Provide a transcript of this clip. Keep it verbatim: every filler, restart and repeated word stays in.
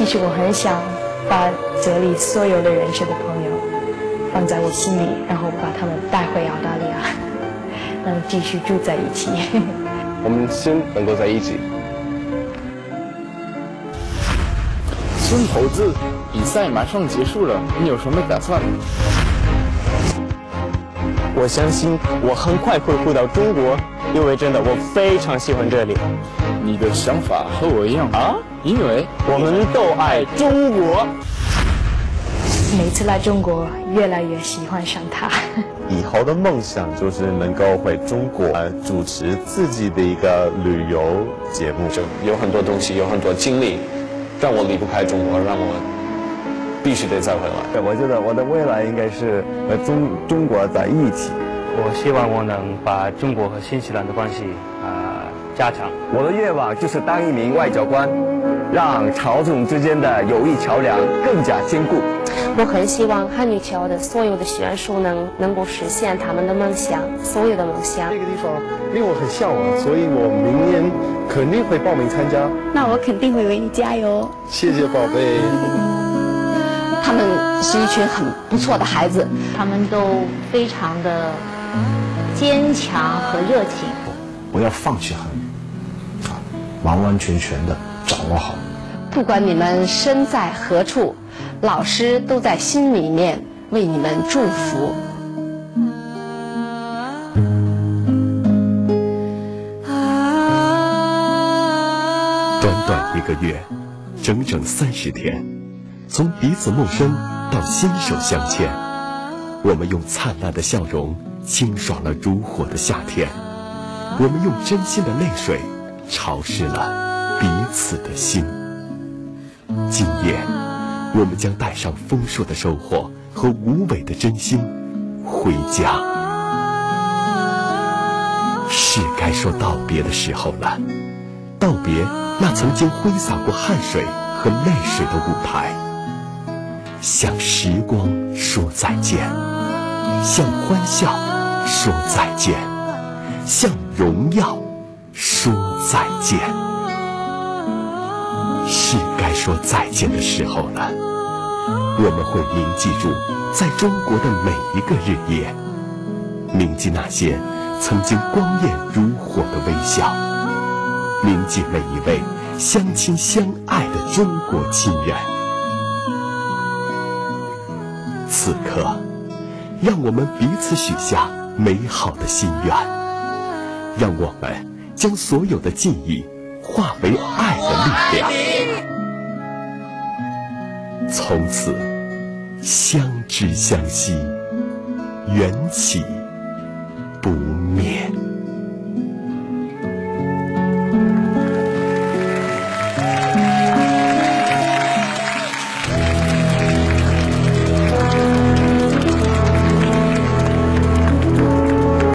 其实我很想把这里所有的认识的朋友放在我心里，然后把他们带回澳大利亚，能继续住在一起。 我们先能够在一起。 孙猴子，比赛马上结束了，你有什么打算？ 我相信我很快会回到中国，因为真的我非常喜欢这里。 你的想法和我一样啊，因为我们都爱中国。 每次来中国，越来越喜欢上它。 以后的梦想就是能够回中国主持自己的一个旅游节目， 就有很多东西，有很多经历，让我离不开中国，让我必须得再回来。 我觉得我的未来应该是和中中国在一起。 我希望我能把中国和新西兰的关系啊、呃、加强。 我的愿望就是当一名外交官，让朝中之间的友谊桥梁更加坚固。 我很希望汉女桥的所有的选手能能够实现他们的梦想，所有的梦想。 这个地方令我很向往，所以我明年肯定会报名参加。 那我肯定会为你加油。 谢谢宝贝。 他们是一群很不错的孩子， 他们都非常的坚强和热情。 不要放弃很，啊，完完全全的掌握好。 不管你们身在何处，老师都在心里面为你们祝福。 短短一个月，整整三十天，从彼此陌生到牵手相牵，我们用灿烂的笑容清爽了如火的夏天，我们用真心的泪水潮湿了彼此的心。今夜，我们将带上丰硕的收获和无畏的真心回家。是该说道别的时候了，道别那曾经挥洒过汗水和泪水的舞台，向时光说再见，向欢笑说再见，向荣耀说再见。是该说再见的时候了，我们会铭记住在中国的每一个日夜，铭记那些曾经光艳如火的微笑，铭记每一位相亲相爱的中国亲人。此刻，让我们彼此许下美好的心愿，让我们将所有的记忆化为爱的力量，从此相知相惜，缘起不灭。